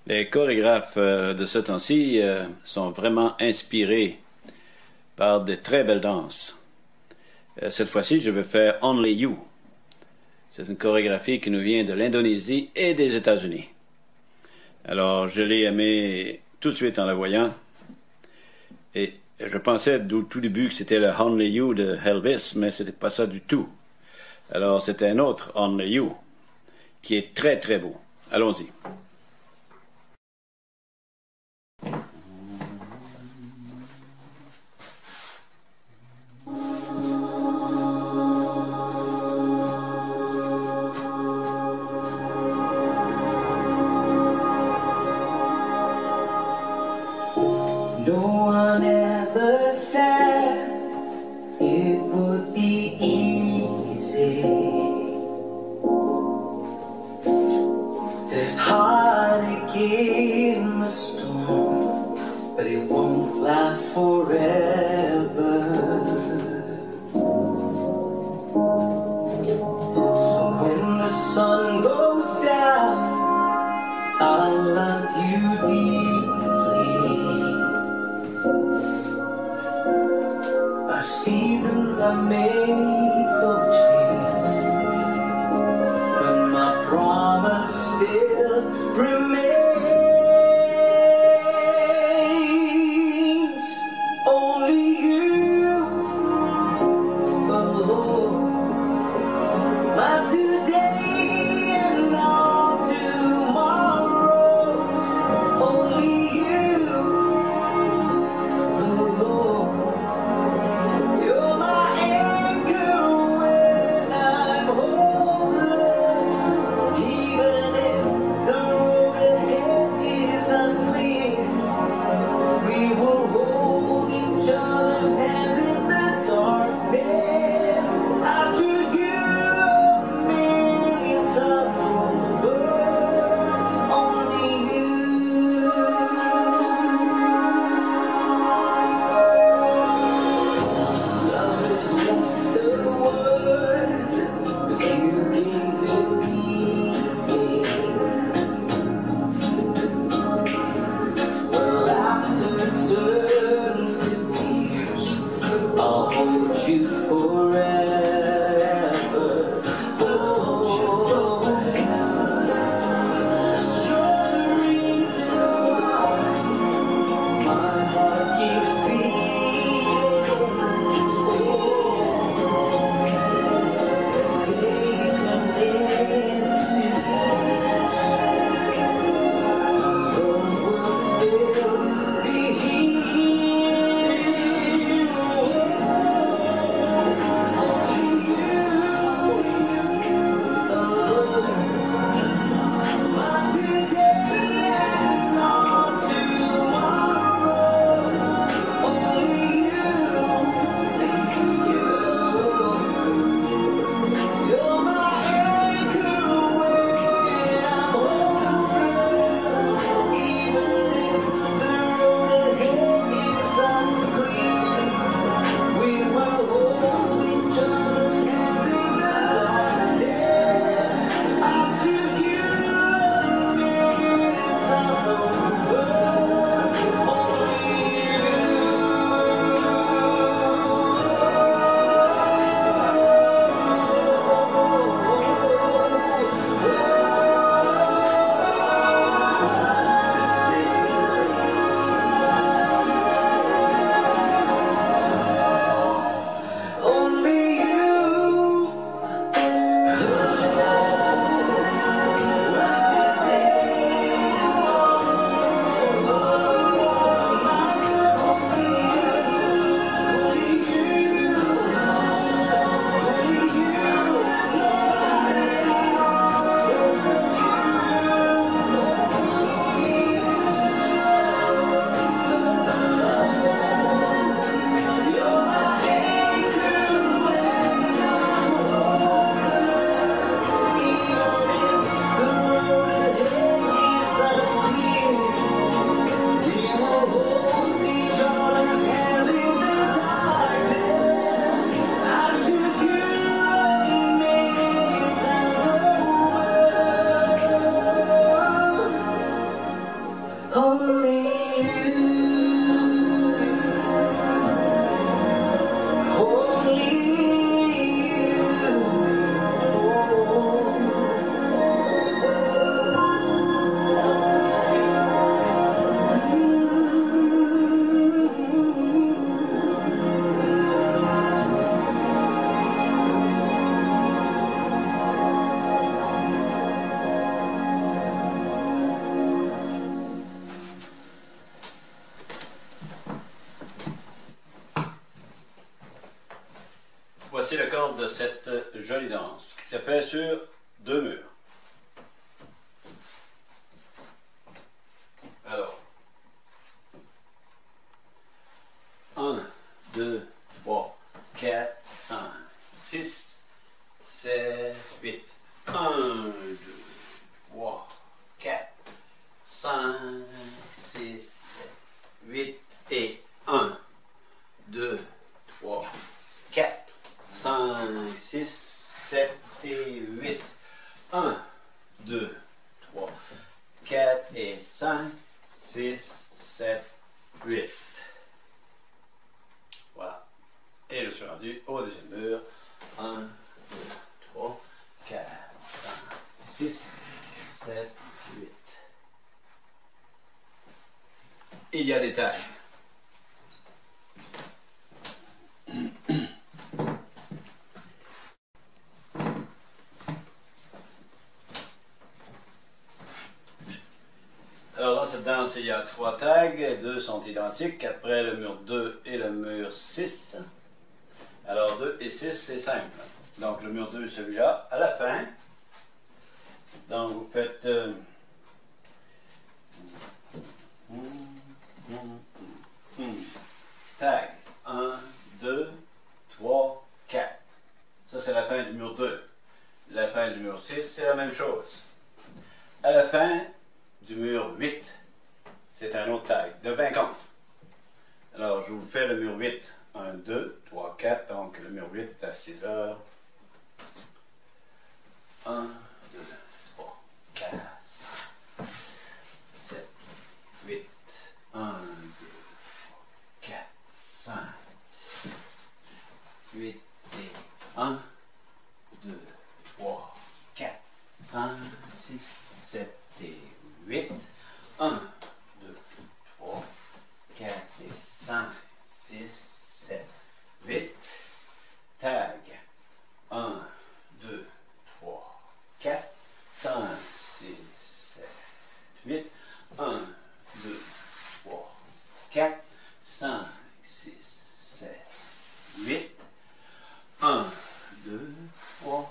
Les chorégraphes de ce temps-ci sont vraiment inspirés par de très belles danses. Cette fois-ci, je vais faire Only You. C'est une chorégraphie qui nous vient de l'Indonésie et des États-Unis. Alors, je l'ai aimée tout de suite en la voyant. Et je pensais au tout début que c'était le Only You de Elvis, mais c'était pas ça du tout. Alors, c'était un autre Only You qui est très très beau. Allons-y. No one ever said it would be easy. There's heartache in the storm, but it won't last forever. So when the sun goes down, I'll love you deeply. Our seasons are made for change, but my promise still remains. Only you, oh, my today and all tomorrow. Only you, oh. You're my anchor when I'm hopeless, even if the road ahead voici le corps de cette jolie danse qui se fait sur 2 murs. Alors, 1, 2, 3, 4, 5, 6, 7, 8. 1, 2, 3, 4, 5, 6, 7, 8 et 1, 2, 3, 4, 5, 6, 7 et 8. 1, 2, 3, 4 et 5, 6, 7, 8. Voilà. Et je suis rendu au deuxième mur. 1, 2, 3, 4, 5, 6, 7, 8. Il y a des tailles. Alors dans cette danse, il y a 3 tags, 2 sont identiques, après le mur 2 et le mur 6. Alors 2 et 6, c'est simple. Donc le mur 2, celui-là, à la fin. Donc vous faites... tag 1, 2, 3, 4. Ça c'est la fin du mur 2. La fin du mur 6, c'est la même chose. À la fin du mur 8, c'est un autre tag de 20 comptes. Alors je vous fais le mur 8. 1, 2, 3, 4. Donc le mur 8 est à 6 heures. 1, 2, 3, 4, 5, 7, 8. 1, 2, 4, 5, 8 et 1, 2, 3, 4, 5, 6, 7 et 8. 1, 2, 3, 4 et 5, 6, 7, 8. Tag. 1, 2, 3, 4, 5, 6, 7, 8. 1, 2, 3, 4, 5, 6, 7, 8. 1, 2, 3,